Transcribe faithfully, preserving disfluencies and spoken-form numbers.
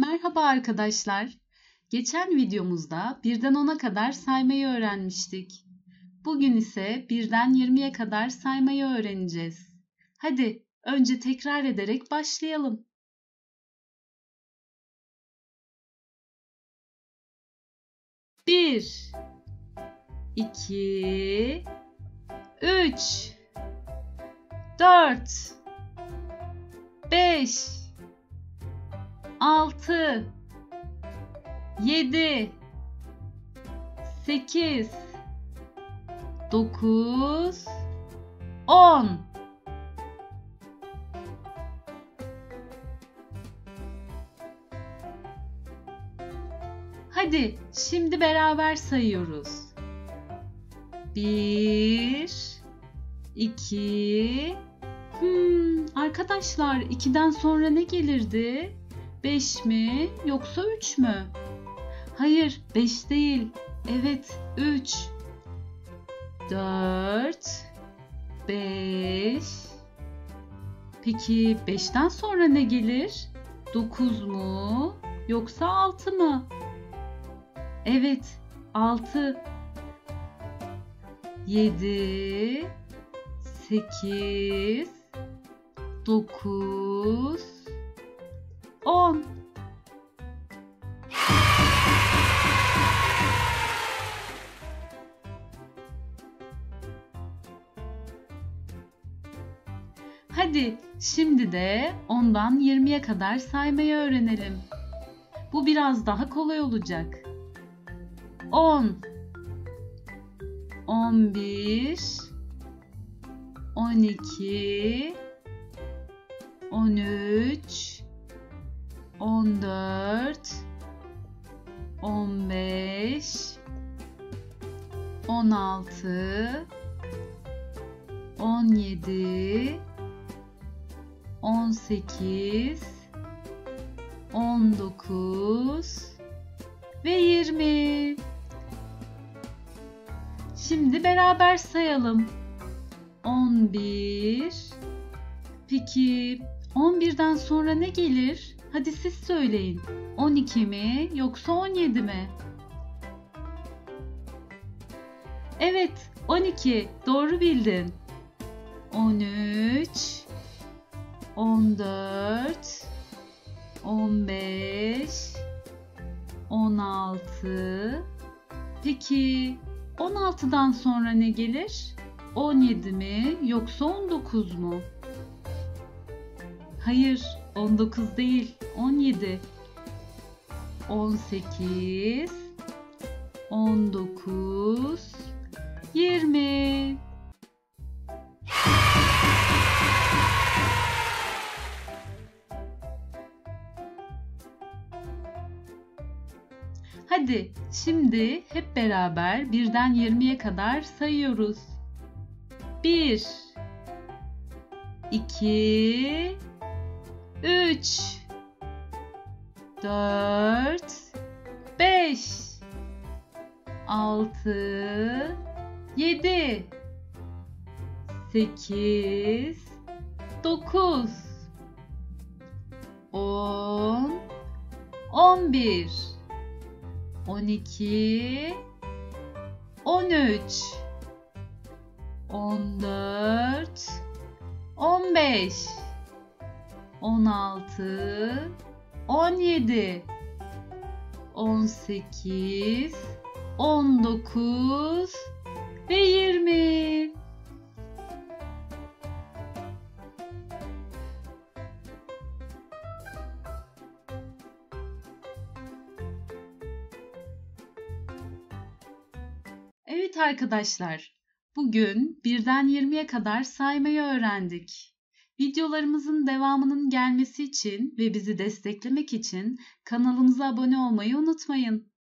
Merhaba arkadaşlar. Geçen videomuzda birden ona kadar saymayı öğrenmiştik. Bugün ise birden yirmiye kadar saymayı öğreneceğiz. Hadi önce tekrar ederek başlayalım. Bir, iki, üç, dört, beş, altı, yedi, sekiz, dokuz, on. Hadi şimdi beraber sayıyoruz. Bir, iki, hmm, arkadaşlar ikiden sonra ne gelirdi? Beş mi yoksa üç mü? Hayır, beş değil. Evet, üç. Dört, beş. Peki beşten sonra ne gelir? Dokuz mu yoksa altı mı? Evet, altı. Yedi, sekiz, dokuz, on. Hadi şimdi de ondan yirmiye kadar saymayı öğrenelim. Bu biraz daha kolay olacak. on, on bir, on iki, on üç, on dört, on beş, on altı, on yedi, on sekiz, on dokuz ve yirmi. Şimdi beraber sayalım. on bir. Peki on birden sonra ne gelir? Hadi siz söyleyin. on iki mi yoksa on yedi mi? Evet, on iki. Doğru bildin. on üç, on dört, on beş, on altı. Peki on altıdan sonra ne gelir? on yedi mi yoksa on dokuz mu? Hayır, on dokuz değil, on yedi. on sekiz, on dokuz, yirmi. Hadi şimdi hep beraber birden yirmiye kadar sayıyoruz. bir, iki, üç, dört, beş, altı, yedi, sekiz, dokuz, on, on bir, on iki, on üç, on dört, on beş, on altı, on yedi, on sekiz, on dokuz ve yirmi. Evet arkadaşlar, bugün birden yirmiye kadar saymayı öğrendik. Videolarımızın devamının gelmesi için ve bizi desteklemek için kanalımıza abone olmayı unutmayın.